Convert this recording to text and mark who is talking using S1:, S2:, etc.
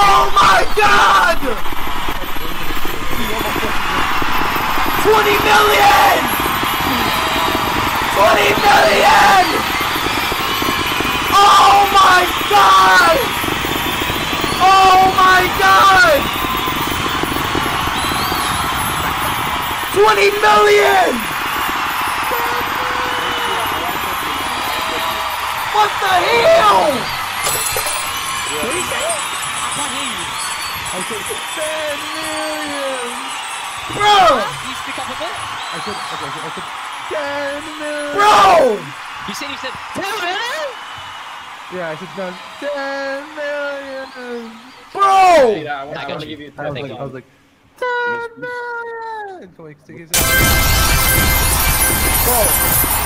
S1: Oh my God! 20 million! 20 million! Oh my God! Oh my God! 20 million! What the hell?
S2: What did you say? I can't hear you.
S3: I said 10 million!
S1: Bro!
S2: Can you speak up a bit?
S3: I said 10 million!
S1: Bro!
S2: You said 10 million?
S3: Yeah, I said no, 10 million!
S1: Bro!
S4: Yeah, I
S2: got
S4: want to
S2: you.
S4: give you
S3: I
S4: 10
S3: was like 10 million! Come on, stick his
S1: Bro!